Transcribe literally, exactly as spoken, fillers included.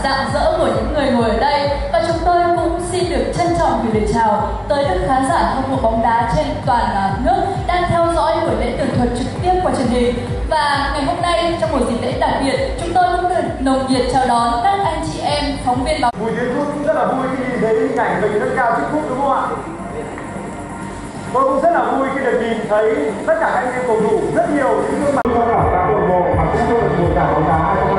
rạng rỡ của những người ngồi ở đây. Và chúng tôi cũng xin được trân trọng gửi lời chào tới các khán giả hâm mộ bóng đá trên toàn nước đang theo dõi buổi lễ tường thuật trực tiếp qua truyền hình. Và ngày hôm nay trong một dịp lễ đặc biệt, chúng tôi cũng được nồng nhiệt chào đón các anh chị em phóng viên báo. Bùi Tiến Phúc cũng rất là vui khi nhìn thấy hình ảnh mình nâng cao chiếc cúp, đúng không ạ? Tôi cũng rất là vui khi được nhìn thấy tất cả các anh em cầu thủ, rất nhiều những gương mặt của các câu lạc bộ mà cũng được mùa giải bóng đá hai không hai